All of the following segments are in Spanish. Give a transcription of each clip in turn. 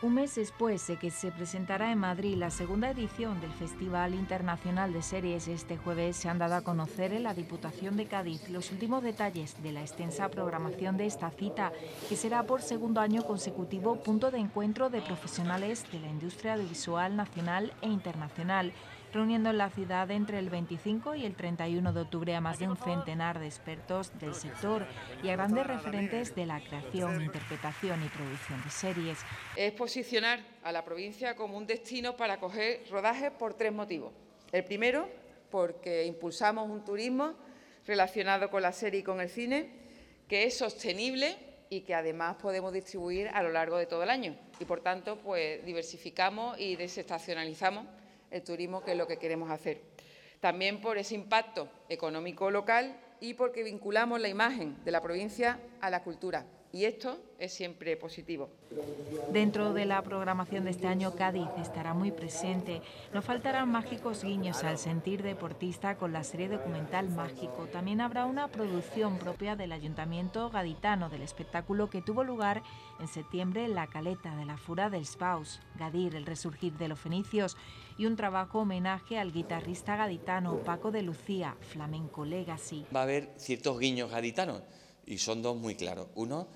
Un mes después de que se presentara en Madrid la segunda edición del Festival Internacional de Series, este jueves se han dado a conocer en la Diputación de Cádiz los últimos detalles de la extensa programación de esta cita, que será por segundo año consecutivo punto de encuentro de profesionales de la industria audiovisual nacional e internacional, reuniendo en la ciudad entre el 25 y el 31 de octubre a más de un centenar de expertos del sector y a grandes referentes de la creación, interpretación y producción de series. Es posicionar a la provincia como un destino para acoger rodajes por tres motivos. El primero, porque impulsamos un turismo relacionado con la serie y con el cine, que es sostenible y que además podemos distribuir a lo largo de todo el año. Y, por tanto, pues diversificamos y desestacionalizamos el turismo, que es lo que queremos hacer. También por ese impacto económico local y porque vinculamos la imagen de la provincia a la cultura. Y esto es siempre positivo. Dentro de la programación de este año, Cádiz estará muy presente. No faltarán mágicos guiños al sentir deportista con la serie documental Mágico. También habrá una producción propia del Ayuntamiento gaditano del espectáculo que tuvo lugar en septiembre en la Caleta de la Fura dels Paus, Gadir, el resurgir de los fenicios, y un trabajo homenaje al guitarrista gaditano Paco de Lucía, Flamenco Legacy. Va a haber ciertos guiños gaditanos y son dos muy claros. Uno,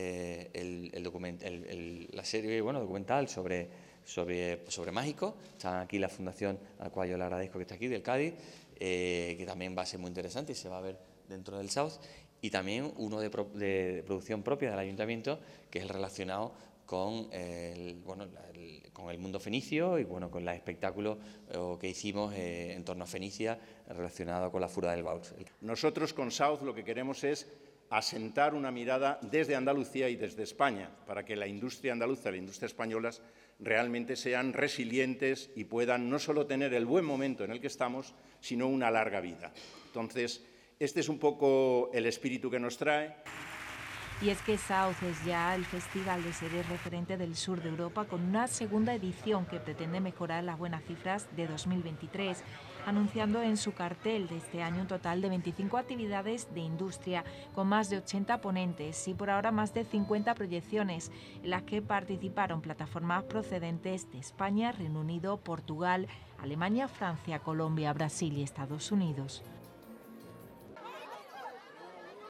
la serie documental sobre Mágico. Está aquí la fundación, a la cual yo le agradezco que esté aquí, del Cádiz, que también va a ser muy interesante y se va a ver dentro del South. Y también uno de producción propia del Ayuntamiento, que es el relacionado con el mundo fenicio y con los espectáculos que hicimos en torno a Fenicia relacionado con la Fura del Baus. Nosotros con South lo que queremos es asentar una mirada desde Andalucía y desde España, para que la industria andaluza y la industria española realmente sean resilientes y puedan no solo tener el buen momento en el que estamos, sino una larga vida. Entonces, este es un poco el espíritu que nos trae. Y es que South es ya el festival de series referente del sur de Europa, con una segunda edición que pretende mejorar las buenas cifras de 2023, anunciando en su cartel de este año un total de 25 actividades de industria, con más de 80 ponentes y por ahora más de 50 proyecciones, en las que participaron plataformas procedentes de España, Reino Unido, Portugal, Alemania, Francia, Colombia, Brasil y Estados Unidos.